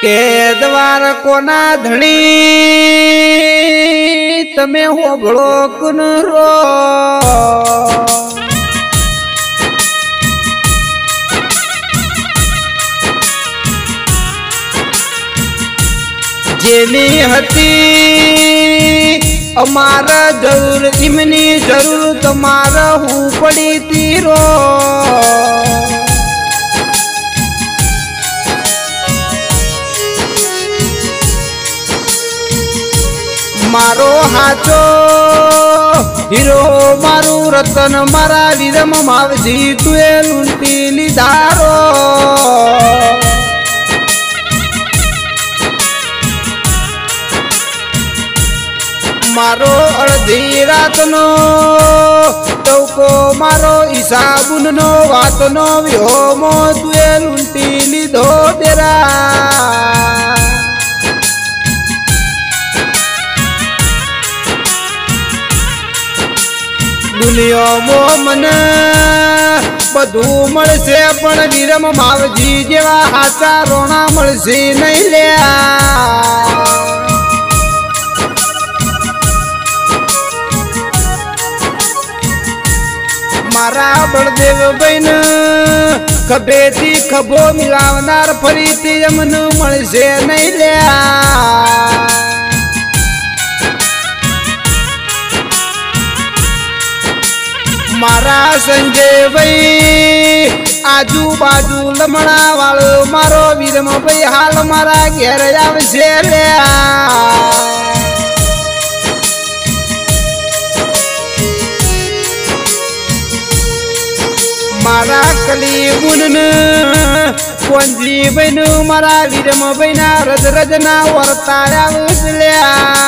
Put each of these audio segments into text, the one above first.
के द्वार कोना धणी तमे होबळो कुनरो जेनी हती अमारा जरूर इमनी जरूर तुम्हारा हूँ पड़ी तीरो मारो हाचो हीरो मारू रतन मारा वीरम मावजी तुए लूंटी लीधारो मारो अर्धी रातनो टोको मारो हिसाबुनो वातनो व्योमो तुए लूंटी लीधो तेरा दुनिया मो मन बधु मळशे पण वीरम मावजी जेवा हाचा रोणा मळशे नहीं ल्या मारा बलदेव बहन खभेथी खभो मिलावनार फरीथी यमन मळशे नहीं ल्या मारा संजय भाई आजू बाजू लमणा वालो मारो वीरम भाई हाल मारा घेर आवशे ल्या मारा कली बुनन कोंजी बहन मारा वीरम भाईना रज रजना वर्ताया उसल्या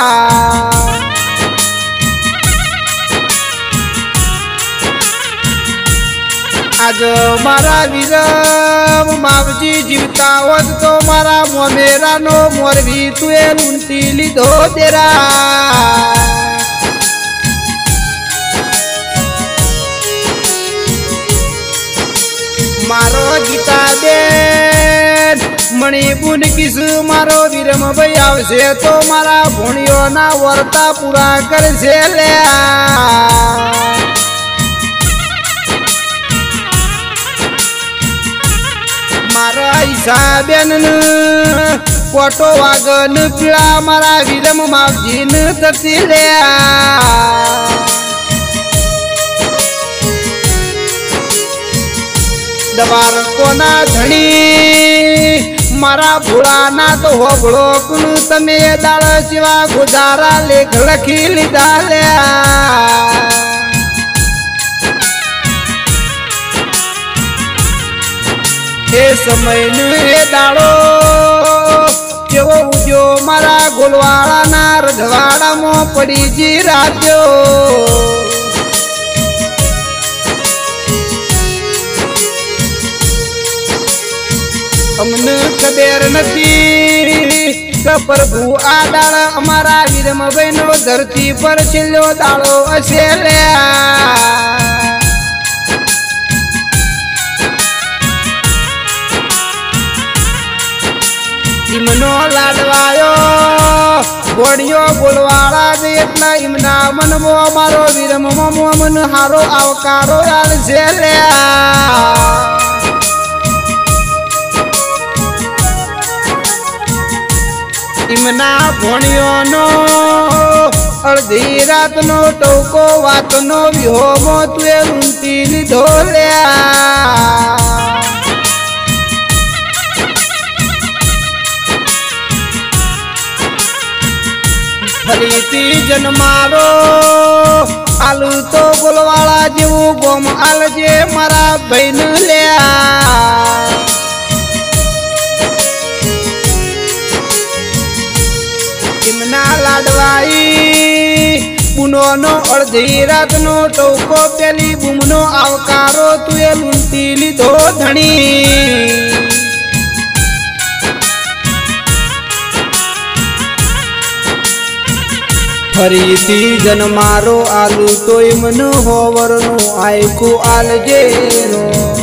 आज मारा वीरम मावजी जीवता होत तो मारा मोमेरा नो मोर भी तुए लूंटी लीधो तेरा मारो गीता बेन मणिपुन किस मारो वीरम भाई आवशे तो मारा भोणियो ना वर्ता पूरा करशे ल्या मारा हिसाबेन कोटो वागन पीळा मारा वीरम मावजीन ततिल्या दवार कोना धणी मारा भूळा ना तो होबळो कुन तमे दाळ शिवा गुजारा लेख लखी लीधाल्या हे समय ने दाड़ो केवो उजो मारा गोलवाड़ा ना रजवाड़ा मो पड़ी जी रात्यो अमन खबर नथी क प्रभु आ दाड़ अमारा वीरम बहनो धरती पर छिल्लो दाड़ो असेल्या इमनो लाडवायो घोड़ियो बोलवाड़ा देतना इमना मन मो मारो वीरम मो मन हारो आवकारो याल झेल्या इमना भोणियो नो अर्धी रात नो टोको वात नो विहोमो तुए लूंटी लीधो ल्या फरीती जन मारो आलू तो गोलवाड़ा जेवू गोम आलजे मारा बहन ल्या इमना लाडवाई पुनो नो अर्धी रात नो टोको पेली बुमनो आवकारो तुए लूंटी लीधो धणी फरीती जन मारो आलू तो मन होवर नो आयकू आलजे रो।